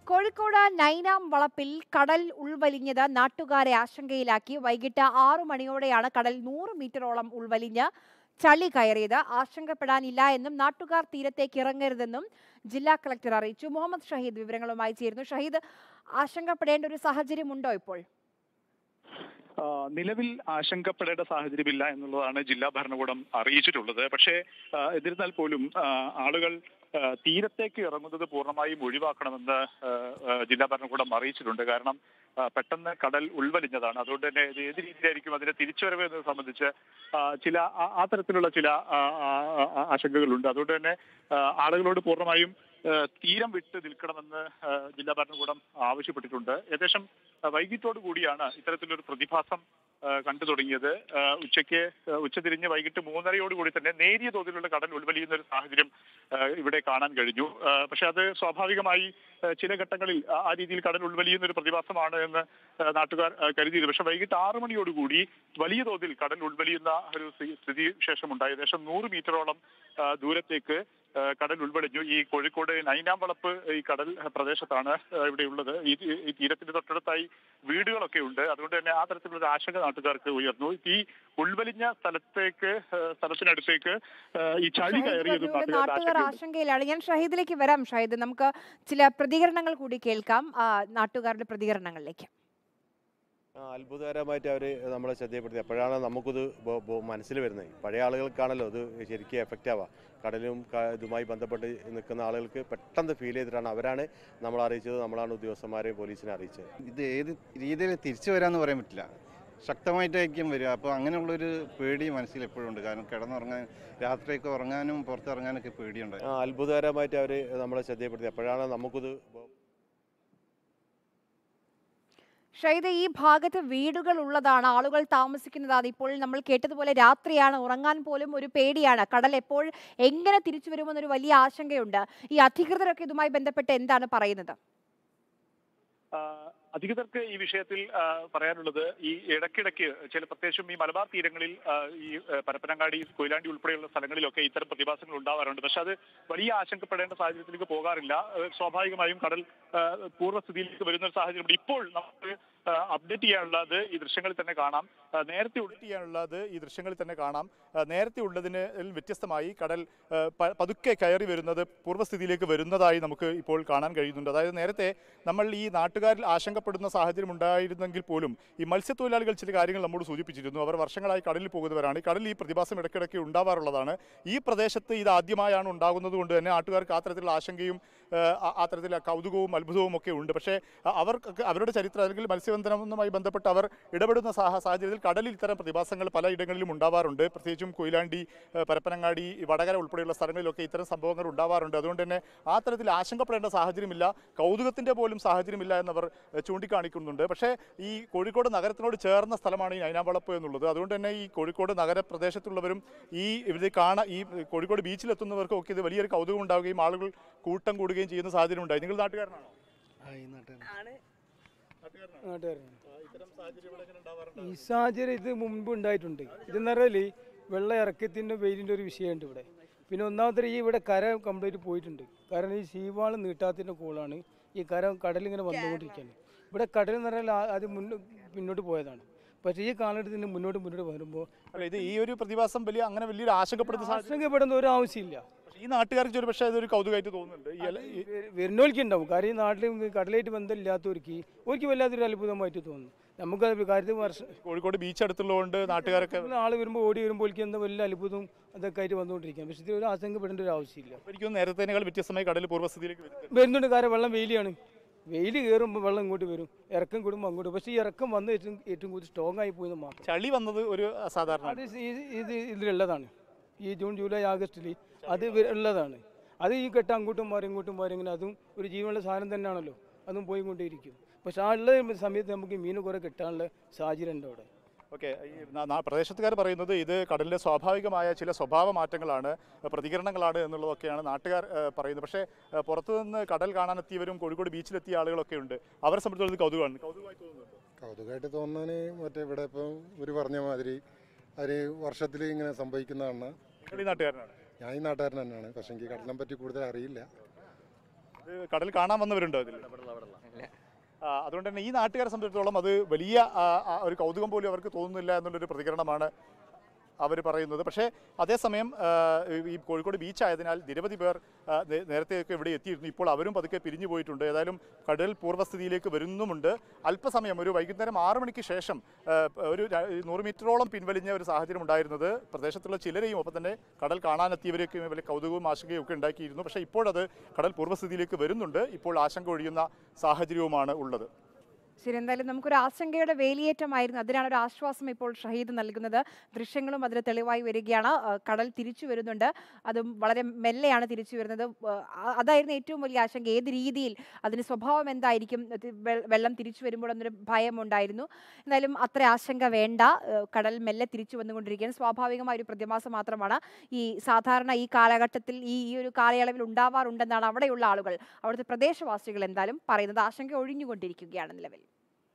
കോഴിക്കോട് നൈനാം വളപ്പിൽ കടൽ ഉൾവലിഞ്ഞത് നാട്ടുകാരെ ആശങ്കയിലാക്കി. വൈകിട്ട് 6 മണിയോടെയാണ് കടൽ 100 മീറ്ററോളം ഉൾവലിഞ്ഞ് ചളി കയറിയത്. ആശങ്കപ്പെടാനില്ല എന്നും നാട്ടുകാർ തീരത്തേക്ക് ഇറങ്ങരുതെന്നും ജില്ലാ കളക്ടർ അറിയിച്ചു. മുഹമ്മദ് ഷഹീദ് വിവരങ്ങളുമായി ചേരുന്നു. ഷഹീദ്, ആശങ്കപ്പെടേണ്ട ഒരു സാഹചര്യമുണ്ടോ ഇപ്പോൾ? നിലവിൽ ആശങ്കപ്പെടേണ്ട സാഹചര്യമില്ല എന്നുള്ളതാണ് ജില്ലാ ഭരണകൂടം അറിയിച്ചിട്ടുള്ളത്. പക്ഷേ എന്നിരുന്നാൽ പോലും ആളുകൾ തീരത്തേക്ക് ഇറങ്ങുന്നത് പൂർണ്ണമായും ഒഴിവാക്കണമെന്ന് ജില്ലാ ഭരണകൂടം അറിയിച്ചിട്ടുണ്ട്. കാരണം പെട്ടെന്ന് കടൽ ഉൾവലിഞ്ഞതാണ്. അതുകൊണ്ട് തന്നെ ഏത് രീതിയിലായിരിക്കും അതിന്റെ തിരിച്ചുവരവ് എന്നത് സംബന്ധിച്ച് ആ തരത്തിലുള്ള ചില ആശങ്കകളുണ്ട്. അതുകൊണ്ട് തന്നെ ആളുകളോട് പൂർണ്ണമായും തീരം വിട്ട് നിൽക്കണമെന്ന് ജില്ലാ ഭരണകൂടം ആവശ്യപ്പെട്ടിട്ടുണ്ട്. ഏകദേശം വൈകിട്ടോടു കൂടിയാണ് ഇത്തരത്തിലൊരു പ്രതിഭാസം കണ്ടു തുടങ്ങിയത്. ഉച്ചതിരിഞ്ഞ് വൈകിട്ട് 3:30 തന്നെ നേരിയ തോതിലുള്ള കടൽ ഉൾവലിയുന്ന ഒരു സാഹചര്യം ഇവിടെ കാണാൻ കഴിഞ്ഞു. പക്ഷെ അത് സ്വാഭാവികമായി ചില ഘട്ടങ്ങളിൽ ആ രീതിയിൽ കടൽ ഉൾവലിയുന്ന ഒരു പ്രതിഭാസമാണ് എന്ന് നാട്ടുകാർ കരുതിയത്. പക്ഷെ വൈകിട്ട് 6 മണിയോടുകൂടി വലിയ തോതിൽ കടൽ ഉൾവലിയുന്ന ഒരു സ്ഥിതിവിശേഷമുണ്ടായി. ഏകദേശം 100 മീറ്ററോളം ദൂരത്തേക്ക് കടൽ ഉൾവലിഞ്ഞു. ഈ കോഴിക്കോട് നൈനാം വളപ്പ് ഈ കടൽ പ്രദേശത്താണ് ഇവിടെയുള്ളത്. ഈ തീരത്തിന്റെ തൊട്ടടുത്തായി വീടുകളൊക്കെ ഉണ്ട്. അതുകൊണ്ട് തന്നെ ആ തരത്തിലുള്ള ആശങ്ക നാട്ടുകാർക്ക് ഉയർന്നു. ഈ ഉൾവലിഞ്ഞ സ്ഥലത്തിനടുത്തേക്ക് ഈ ചളി കയറിയതും നാട്ടുകാർ ആശങ്കയിലാണ്. ഞാൻ ഷഹീദിലേക്ക് വരാം. ഷഹീദ്, നമുക്ക് ചില പ്രതികരണങ്ങൾ കൂടി കേൾക്കാം. നാട്ടുകാരുടെ പ്രതികരണങ്ങളിലേക്ക്. അത്ഭുതകരമായിട്ട് അവർ നമ്മളെ ശ്രദ്ധയപ്പെടുത്തി. അപ്പോഴാണ് നമുക്കിത് മനസ്സിൽ വരുന്നത്. പഴയ ആളുകൾക്കാണല്ലോ ഇത് ശരിക്കും എഫക്റ്റ് ആവുക. കടലും ഇതുമായി ബന്ധപ്പെട്ട് നിൽക്കുന്ന ആളുകൾക്ക് പെട്ടെന്ന് ഫീൽ ചെയ്തിട്ടാണ് അവരാണ് നമ്മളെ അറിയിച്ചത്. നമ്മളാണ് ഉദ്യോഗസ്ഥന്മാരെയും പോലീസിനെ അറിയിച്ചത്. ഇത് ഏത് രീതിയിൽ തിരിച്ചു വരാമെന്ന് പറയാൻ പറ്റില്ല. ശക്തമായിട്ടായിരിക്കും വരിക. അപ്പോൾ അങ്ങനെയുള്ളൊരു പേടി മനസ്സിൽ എപ്പോഴും ഉണ്ട്. കാരണം കിടന്നുറങ്ങാൻ, രാത്രിയൊക്കെ ഉറങ്ങാനും പുറത്തിറങ്ങാനൊക്കെ പേടിയുണ്ട്. അത്ഭുതകരമായിട്ട് അവർ നമ്മളെ ശ്രദ്ധയപ്പെടുത്തി. അപ്പോഴാണ് നമുക്കിത് ഷഹീദ്, ഈ ഭാഗത്ത് വീടുകൾ ഉള്ളതാണ്, ആളുകൾ താമസിക്കുന്നതാണ്. ഇപ്പോൾ നമ്മൾ കേട്ടതുപോലെ രാത്രിയാണ്, ഉറങ്ങാൻ പോലും ഒരു പേടിയാണ്. കടൽ എപ്പോൾ എങ്ങനെ തിരിച്ചു വരുമെന്നൊരു വലിയ ആശങ്കയുണ്ട്. ഈ അധികൃതരൊക്കെ ഇതുമായി ബന്ധപ്പെട്ട് എന്താണ് പറയുന്നത്? അധികൃതർക്ക് ഈ വിഷയത്തിൽ പറയാനുള്ളത്, ഈ ഇടയ്ക്കിടയ്ക്ക് പ്രത്യേകിച്ചും ഈ മലബാർ തീരങ്ങളിൽ ഈ പരപ്പനങ്ങാടി, കൊയിലാണ്ടി ഉൾപ്പെടെയുള്ള സ്ഥലങ്ങളിലൊക്കെ ഇത്തരം പ്രതിഭാസങ്ങൾ ഉണ്ടാവാറുണ്ട്. പക്ഷെ അത് വലിയ ആശങ്കപ്പെടേണ്ട സാഹചര്യത്തിലേക്ക് പോകാറില്ല. സ്വാഭാവികമായും കടൽ പൂർവ്വസ്ഥിതിയിലേക്ക് വരുന്ന ഒരു സാഹചര്യം. ഇപ്പോൾ നമുക്ക് അപ്ഡേറ്റ് ചെയ്യാനുള്ളത് ഈ ദൃശ്യങ്ങളിൽ തന്നെ കാണാം. നേരത്തെ ഉള്ളതിന് വ്യത്യസ്തമായി കടൽ പതുക്കെ കയറി വരുന്നത് പൂർവ്വസ്ഥിതിയിലേക്ക് വരുന്നതായി നമുക്ക് ഇപ്പോൾ കാണാൻ കഴിയുന്നുണ്ട്. അതായത് നേരത്തെ നമ്മൾ ഈ നാട്ടുകാരിൽ ആശങ്കപ്പെടുന്ന സാഹചര്യം ഉണ്ടായിരുന്നെങ്കിൽ പോലും ഈ മത്സ്യത്തൊഴിലാളികൾ ചില കാര്യങ്ങൾ നമ്മോട് സൂചിപ്പിച്ചിരുന്നു. അവർ വർഷങ്ങളായി കടലിൽ പോകുന്നവരാണ്. കടലിൽ ഈ പ്രതിഭാസം ഇടയ്ക്കിടയ്ക്ക് ഉണ്ടാവാറുള്ളതാണ്. ഈ പ്രദേശത്ത് ഇത് ആദ്യമായാണ് ഉണ്ടാകുന്നത് കൊണ്ട് തന്നെ നാട്ടുകാർക്ക് ആ തരത്തിലുള്ള ആശങ്കയും ആ തരത്തിലുള്ള കൗതുകവും അത്ഭുതവും ഒക്കെ ഉണ്ട്. പക്ഷേ അവരുടെ ചരിത്രം അല്ലെങ്കിൽ മത്സ്യബന്ധനവുമായി ബന്ധപ്പെട്ട് അവർ ഇടപെടുന്ന സാഹചര്യത്തിൽ കടലിൽ ഇത്തരം പ്രതിഭാസങ്ങൾ പലയിടങ്ങളിലും ഉണ്ടാവാറുണ്ട്. പ്രത്യേകിച്ചും കൊയിലാണ്ടി, പരപ്പനങ്ങാടി, വടകര ഉൾപ്പെടെയുള്ള സ്ഥലങ്ങളിലൊക്കെ ഇത്തരം സംഭവങ്ങൾ ഉണ്ടാവാറുണ്ട്. അതുകൊണ്ട് തന്നെ ആ തരത്തിൽ ആശങ്കപ്പെടേണ്ട സാഹചര്യമില്ല, കൗതുകത്തിൻ്റെ പോലും സാഹചര്യമില്ല എന്നവർ ചൂണ്ടിക്കാണിക്കുന്നുണ്ട്. പക്ഷേ ഈ കോഴിക്കോട് നഗരത്തിനോട് ചേർന്ന സ്ഥലമാണ് ഈ നൈനാം വളപ്പ് എന്നുള്ളത്. അതുകൊണ്ട് തന്നെ ഈ കോഴിക്കോട് നഗരപ്രദേശത്തുള്ളവരും ഈ കോഴിക്കോട് ബീച്ചിലെത്തുന്നവർക്കും ഒക്കെ ഇത് വലിയൊരു കൗതുകം ഉണ്ടാവുകയും ആളുകൾ കൂട്ടം കൂടുകയും ചെയ്യുന്ന സാഹചര്യം ഉണ്ടായി. നിങ്ങൾ നാട്ടുകാരനാണോ? ഈ സാഹചര്യം ഇത് മുൻപ് ഉണ്ടായിട്ടുണ്ട്. ഇതെന്ന് പറഞ്ഞാൽ വെള്ളം ഇറക്കത്തിൻ്റെ വെയിലിൻ്റെ ഒരു വിഷയമുണ്ട് ഇവിടെ. പിന്നെ ഒന്നാമത്തെ ഇവിടെ കര കംപ്ലീറ്റ് പോയിട്ടുണ്ട്. കാരണം ഈ സീവാൾ നീട്ടാത്തിൻ്റെ കോളാണ് ഈ കടലിങ്ങനെ വന്നുകൊണ്ടിരിക്കുകയാണ്. ഇവിടെ കടൽ എന്ന് പറഞ്ഞാൽ അത് പിന്നോട്ട് പോയതാണ്. പക്ഷേ ഈ കാലഘട്ടത്തിന് മുന്നോട്ട് വരുമ്പോൾ ഇത് ഈ ഒരു പ്രതിഭാസം വലിയൊരു ആശങ്കപ്പെടുന്ന ഒരു ആവശ്യമില്ല. ഈ നാട്ടുകാർക്ക് ഒരു പക്ഷേ അതൊരു കൗതുകമായിട്ട് തോന്നുന്നുണ്ട്. വരുന്നവർക്ക് ഉണ്ടാവും. കാര്യം ഈ നാട്ടിൽ കടലായിട്ട് ബന്ധമില്ലാത്തവർക്ക് വല്ലാത്തൊരു അത്ഭുതമായിട്ട് തോന്നുന്നു. നമുക്ക് കാര്യത്തിൽ കോഴിക്കോട് ബീച്ച് അടുത്തുള്ളതുകൊണ്ട് നാട്ടുകാരൊക്കെ ആൾ വരുമ്പോൾ ഓടി വരുമ്പോൾ എന്താ വലിയ അത്ഭുതം അതൊക്കെ ആയിട്ട് വന്നുകൊണ്ടിരിക്കുകയാണ്. പക്ഷേ ഒരു ആശങ്കപ്പെടേണ്ട ഒരു ആവശ്യമില്ല. എനിക്കും നേരത്തേക്കാൾ വ്യത്യസ്തമായി കടൽ പൂർവ്വസ്ഥിതിയിലേക്ക് വരുന്നുണ്ട്. കാരണം വെള്ളം വെയിലാണ്. വെയിൽ കയറുമ്പോൾ വെള്ളം ഇങ്ങോട്ട് വരും, ഇറക്കം കൂടുമ്പോൾ അങ്ങോട്ട്. പക്ഷേ ഈ ഇറക്കം വന്ന് ഏറ്റവും കൂടുതൽ സ്ട്രോങ് ആയി പോയെന്ന് മാത്രം. ചളി വന്നത് ഒരു സാധാരണ ഇതിലുള്ളതാണ്. ഈ ജൂൺ, ജൂലൈ, ആഗസ്റ്റിൽ അത് ഉള്ളതാണ്. അത് ഈ കെട്ട് അങ്ങോട്ടും മാറി ഇങ്ങനെ അതും ഒരു ജീവനുള്ള സാധനം തന്നെയാണല്ലോ. അതും പോയിക്കൊണ്ടേയിരിക്കും. പക്ഷെ ആ ഉള്ള സമയത്ത് നമുക്ക് മീൻ കുറേ കിട്ടാനുള്ള സാഹചര്യം ഉണ്ട് അവിടെ. ഓക്കെ, പ്രദേശത്തുകാർ പറയുന്നത് ഇത് കടലിൻ്റെ സ്വാഭാവികമായ ചില സ്വഭാവ മാറ്റങ്ങളാണ്, പ്രതികരണങ്ങളാണ് എന്നുള്ളതൊക്കെയാണ് നാട്ടുകാർ പറയുന്നത്. പക്ഷേ പുറത്തുനിന്ന് കടൽ കാണാനെത്തിയവരും കോഴിക്കോട് ബീച്ചിലെത്തിയ ആളുകളൊക്കെ ഉണ്ട്. അവരെ സംബന്ധിച്ചിടത്തോളം കൗതുകമായിട്ട് തോന്നാൻ മറ്റേ ഇവിടെ ഇപ്പം ഒരു പറഞ്ഞ മാതിരി ഒരു വർഷത്തിൽ ഇങ്ങനെ സംഭവിക്കുന്നതാണ്. നാട്ടുകാരനാണ് ഞാൻ ഈ നാട്ടുകാരൻ തന്നെയാണ്. പക്ഷേ എനിക്ക് കടലിനെ പറ്റി കൂടുതൽ അറിയില്ല. കടൽ കാണാൻ വന്നവരുണ്ടോ? അതിൽ അതുകൊണ്ട് തന്നെ ഈ നാട്ടുകാരെ സംബന്ധിച്ചിടത്തോളം അത് വലിയ ഒരു കൗതുകം പോലും അവർക്ക് തോന്നുന്നില്ല എന്നുള്ളൊരു പ്രതികരണമാണ് അവർ പറയുന്നത്. പക്ഷേ അതേസമയം ഈ കോഴിക്കോട് ബീച്ച് ആയതിനാൽ നിരവധി പേർ നേരത്തെയൊക്കെ ഇവിടെ എത്തിയിരുന്നു. ഇപ്പോൾ അവരും പതുക്കെ പിരിഞ്ഞു പോയിട്ടുണ്ട്. ഏതായാലും കടൽ പൂർവ്വസ്ഥിതിയിലേക്ക് വരുന്നുമുണ്ട്. അല്പസമയം ഒരു വൈകുന്നേരം 6 മണിക്ക് ശേഷം ഒരു 100 മീറ്ററോളം പിൻവലിഞ്ഞ ഒരു സാഹചര്യം ഉണ്ടായിരുന്നത് പ്രദേശത്തുള്ള ചിലരെയും ഒപ്പം തന്നെ കടൽ കാണാനെത്തിയവരെയൊക്കെ വലിയ കൗതുകവും ആശങ്കയും ഒക്കെ ഉണ്ടാക്കിയിരുന്നു. പക്ഷേ ഇപ്പോഴത് കടൽ പൂർവ്വസ്ഥിതിയിലേക്ക് വരുന്നുണ്ട്. ഇപ്പോൾ ആശങ്ക ഒഴിയുന്ന സാഹചര്യവുമാണ് ഉള്ളത്. ശരി, എന്തായാലും നമുക്കൊരു ആശങ്കയുടെ വേലിയേറ്റമായിരുന്നു. അതിനാണ് ഒരു ആശ്വാസം ഇപ്പോൾ ഷഹീദ് നൽകുന്നത്. ദൃശ്യങ്ങളും അതിന് തെളിവായി വരികയാണ്. കടൽ തിരിച്ചു വരുന്നുണ്ട്, അതും വളരെ മെല്ലെയാണ് തിരിച്ചു വരുന്നത്. അതായിരുന്നു ഏറ്റവും വലിയ ആശങ്ക. ഏത് രീതിയിൽ അതിന് സ്വഭാവം എന്തായിരിക്കും, വെള്ളം തിരിച്ചു വരുമ്പോൾ എന്നൊരു ഭയമുണ്ടായിരുന്നു. എന്തായാലും അത്ര ആശങ്ക വേണ്ട. കടൽ മെല്ലെ തിരിച്ചു വന്നുകൊണ്ടിരിക്കുകയാണ്. സ്വാഭാവികമായ ഒരു പ്രതിമാസം മാത്രമാണ് ഈ സാധാരണ ഈ കാലഘട്ടത്തിൽ ഈ ഒരു കാലയളവിൽ ഉണ്ടാവാറുണ്ടെന്നാണ് അവിടെയുള്ള ആളുകൾ, അവിടുത്തെ പ്രദേശവാസികൾ എന്തായാലും പറയുന്നത്. ആശങ്ക ഒഴിഞ്ഞുകൊണ്ടിരിക്കുകയാണ് നിലവിൽ.